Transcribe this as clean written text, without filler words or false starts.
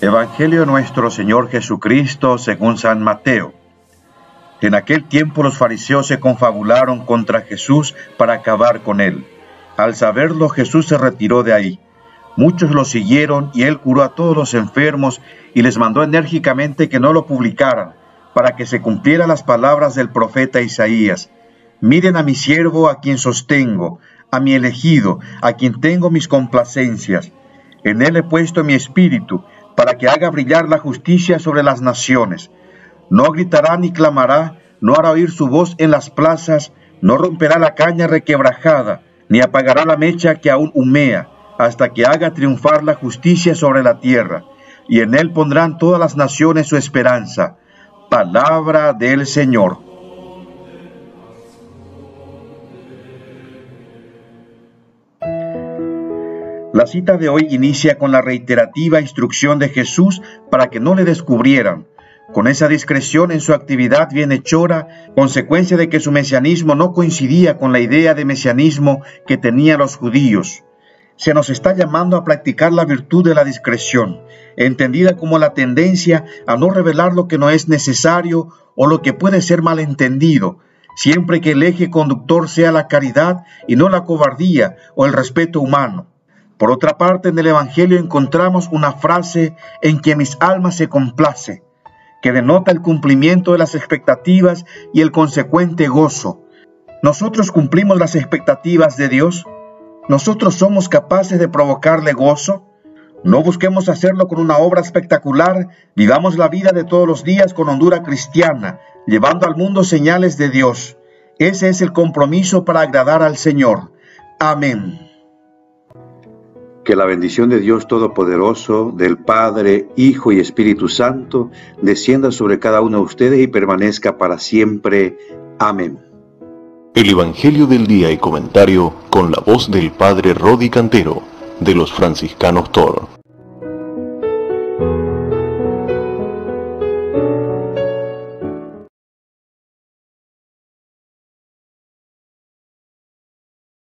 Evangelio de nuestro Señor Jesucristo según San Mateo. En aquel tiempo los fariseos se confabularon contra Jesús para acabar con él. Al saberlo, Jesús se retiró de ahí. Muchos lo siguieron y él curó a todos los enfermos y les mandó enérgicamente que no lo publicaran, para que se cumplieran las palabras del profeta Isaías. Miren a mi siervo a quien sostengo, a mi elegido, a quien tengo mis complacencias. En él he puesto mi espíritu, para que haga brillar la justicia sobre las naciones. No gritará ni clamará, no hará oír su voz en las plazas, no romperá la caña requebrajada, ni apagará la mecha que aún humea, hasta que haga triunfar la justicia sobre la tierra. Y en él pondrán todas las naciones su esperanza. Palabra del Señor. La cita de hoy inicia con la reiterativa instrucción de Jesús para que no le descubrieran. Con esa discreción en su actividad bienhechora, consecuencia de que su mesianismo no coincidía con la idea de mesianismo que tenían los judíos. Se nos está llamando a practicar la virtud de la discreción, entendida como la tendencia a no revelar lo que no es necesario o lo que puede ser malentendido, siempre que el eje conductor sea la caridad y no la cobardía o el respeto humano. Por otra parte, en el Evangelio encontramos una frase en que mis almas se complace, que denota el cumplimiento de las expectativas y el consecuente gozo. ¿Nosotros cumplimos las expectativas de Dios? ¿Nosotros somos capaces de provocarle gozo? No busquemos hacerlo con una obra espectacular, vivamos la vida de todos los días con hondura cristiana, llevando al mundo señales de Dios. Ese es el compromiso para agradar al Señor. Amén. Que la bendición de Dios Todopoderoso, del Padre, Hijo y Espíritu Santo, descienda sobre cada uno de ustedes y permanezca para siempre. Amén. El Evangelio del día y comentario con la voz del Padre Rodi Cantero, de los Franciscanos Toro.